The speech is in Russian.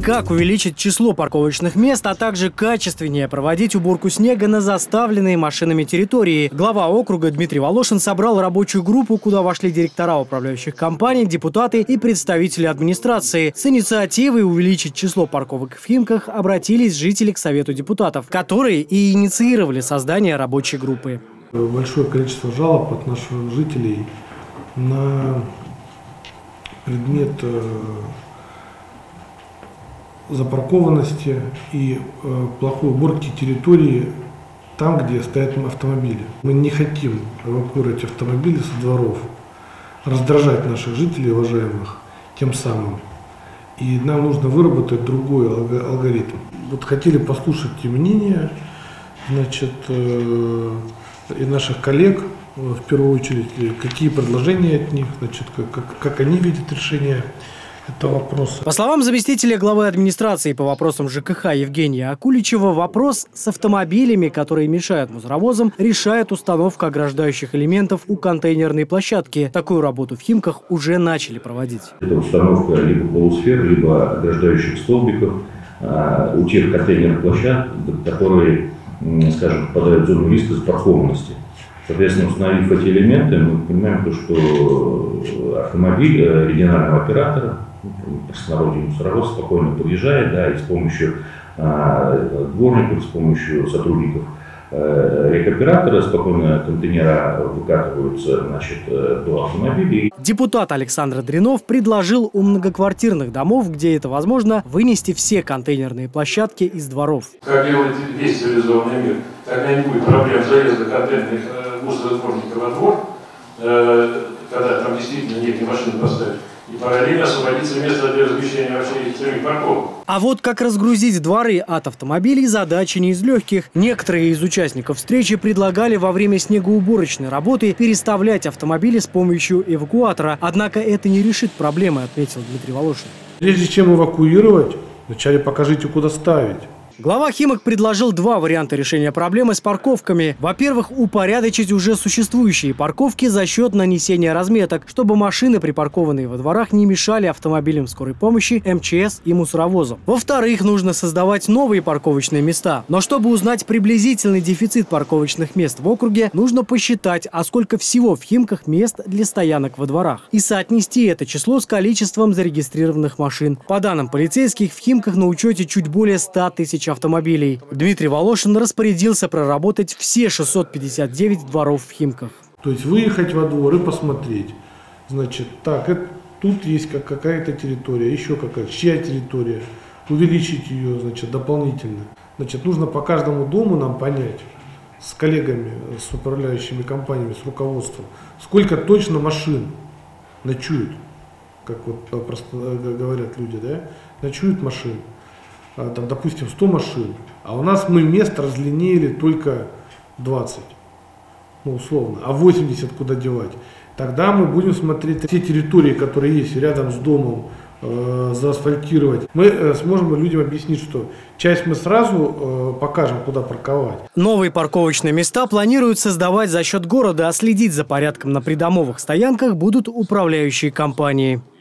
как увеличить число парковочных мест, а также качественнее проводить уборку снега на заставленные машинами территории. Глава округа Дмитрий Волошин собрал рабочую группу, куда вошли директора управляющих компаний, депутаты и представители администрации. С инициативой увеличить число парковок в Химках обратились жители к Совету депутатов, которые и инициировали создание рабочей группы. Большое количество жалоб от наших жителей на предмет запаркованности и плохой уборки территории там, где стоят автомобили. Мы не хотим эвакуировать автомобили со дворов, раздражать наших жителей, уважаемых, тем самым. И нам нужно выработать другой алгоритм. Вот хотели послушать и мнение, значит, и наших коллег, в первую очередь, какие предложения от них, значит, как они видят решение этого вопроса. По словам заместителя главы администрации по вопросам ЖКХ Евгения Акуличева, вопрос с автомобилями, которые мешают мусоровозам, решает установка ограждающих элементов у контейнерной площадки. Такую работу в Химках уже начали проводить. Это установка либо полусфер, либо ограждающих столбиков у тех контейнерных площадок, которые, скажем, попадают в зону риска запаркованности. Соответственно, установив эти элементы, мы понимаем, что автомобиль регионального оператора, в простонародье мусоровоз, спокойно подъезжает, да, и с помощью дворников, с помощью сотрудников рекоператора спокойно контейнера выкатываются, значит, до автомобилей. Депутат Александр Дринов предложил у многоквартирных домов, где это возможно, вынести все контейнерные площадки из дворов. Как делает весь цивилизованный мир, тогда не будет проблем заезда контейнерных мусоросборников во двор, когда там действительно негде машины поставить. И параллельно освободиться место для размещения вообще целых парковок. А вот как разгрузить дворы от автомобилей задача не из легких. Некоторые из участников встречи предлагали во время снегоуборочной работы переставлять автомобили с помощью эвакуатора. Однако это не решит проблемы, отметил Дмитрий Волошин. Прежде чем эвакуировать, вначале покажите, куда ставить. Глава Химок предложил два варианта решения проблемы с парковками. Во-первых, упорядочить уже существующие парковки за счет нанесения разметок, чтобы машины, припаркованные во дворах, не мешали автомобилям скорой помощи, МЧС и мусоровозам. Во-вторых, нужно создавать новые парковочные места. Но чтобы узнать приблизительный дефицит парковочных мест в округе, нужно посчитать, а сколько всего в Химках мест для стоянок во дворах. И соотнести это число с количеством зарегистрированных машин. По данным полицейских, в Химках на учете чуть более 100 тысяч автомобилей. Дмитрий Волошин распорядился проработать все 659 дворов в Химках. То есть выехать во двор и посмотреть. Значит, так, тут есть какая-то территория, еще какая-то, чья территория. Увеличить ее, значит, дополнительно. Значит, нужно по каждому дому нам понять с коллегами, с управляющими компаниями, с руководством, сколько точно машин ночуют, как вот просто говорят люди, да, ночуют машин. Там, допустим, 100 машин, а у нас мы мест разлинеяли только 20, ну, условно, а 80 куда девать. Тогда мы будем смотреть те территории, которые есть рядом с домом, заасфальтировать. Мы сможем людям объяснить, что часть мы сразу покажем, куда парковать. Новые парковочные места планируют создавать за счет города, а следить за порядком на придомовых стоянках будут управляющие компании.